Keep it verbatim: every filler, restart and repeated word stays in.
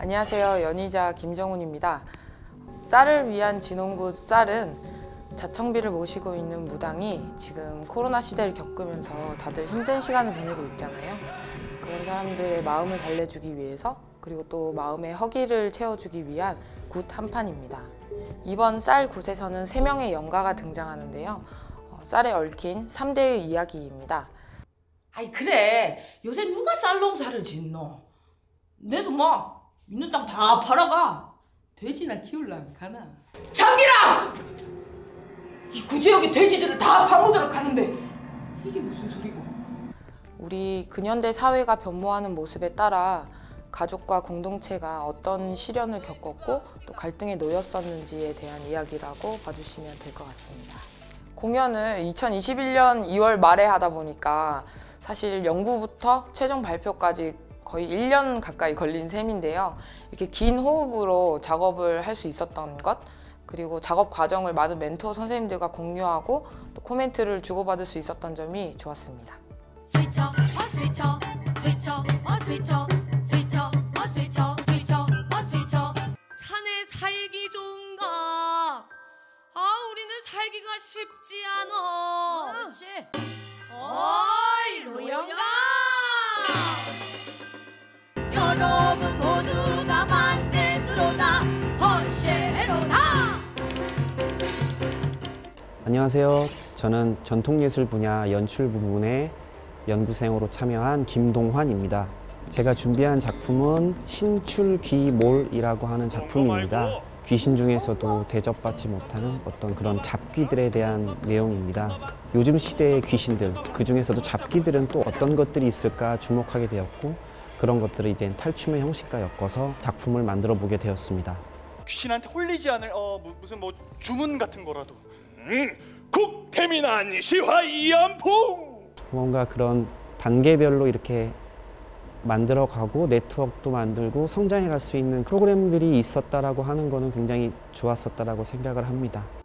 안녕하세요. 연희자 김정훈입니다. 쌀을 위한 진홍구 쌀은 자청비를 모시고 있는 무당이 지금 코로나 시대를 겪으면서 다들 힘든 시간을 보내고 있잖아요. 그런 사람들의 마음을 달래주기 위해서, 그리고 또 마음의 허기를 채워주기 위한 굿 한 판입니다. 이번 쌀 굿에서는 세 명의 영가가 등장하는데요. 어, 쌀에 얽힌 삼 대의 이야기입니다. 아이 그래, 요새 누가 쌀 농사를 짓노? 내도 뭐 있는 땅 다 팔아가 돼지나 키울라 가나. 장기라! 이 구제역의 돼지들을 다 팔아오도록 하는데 이게 무슨 소리고? 우리 근현대 사회가 변모하는 모습에 따라 가족과 공동체가 어떤 시련을 겪었고 또 갈등에 놓였었는지에 대한 이야기라고 봐주시면 될 것 같습니다. 공연을 이천이십일 년 이월 말에 하다 보니까 사실 연구부터 최종 발표까지 거의 일 년 가까이 걸린 셈인데요. 이렇게 긴 호흡으로 작업을 할 수 있었던 것, 그리고 작업 과정을 많은 멘토 선생님들과 공유하고 또 코멘트를 주고받을 수 있었던 점이 좋았습니다. 스위쳐, 어 스위쳐, 스위쳐, 어 스위쳐, 스위쳐, 어 스위쳐, 스위쳐, 어 스위쳐. 자네 살기 좋은가? 아, 우리는 살기가 쉽지 않아. 그렇지. 어이, 로영아! 여러분 모두가 만재스로다, 허쉐로다. 안녕하세요. 저는 전통예술 분야 연출 부문에 연구생으로 참여한 김동환입니다. 제가 준비한 작품은 신출귀몰이라고 하는 작품입니다. 귀신 중에서도 대접받지 못하는 어떤 그런 잡귀들에 대한 내용입니다. 요즘 시대의 귀신들, 그 중에서도 잡귀들은 또 어떤 것들이 있을까 주목하게 되었고, 그런 것들을 이제 탈춤의 형식과 엮어서 작품을 만들어 보게 되었습니다. 귀신한테 홀리지 않을 어 무슨 뭐 주문 같은 거라도. 음, 국태민한 시화 이연풍. 뭔가 그런 단계별로 이렇게 만들어가고 네트워크도 만들고 성장해 갈 수 있는 프로그램들이 있었다라고 하는 거는 굉장히 좋았었다라고 생각을 합니다.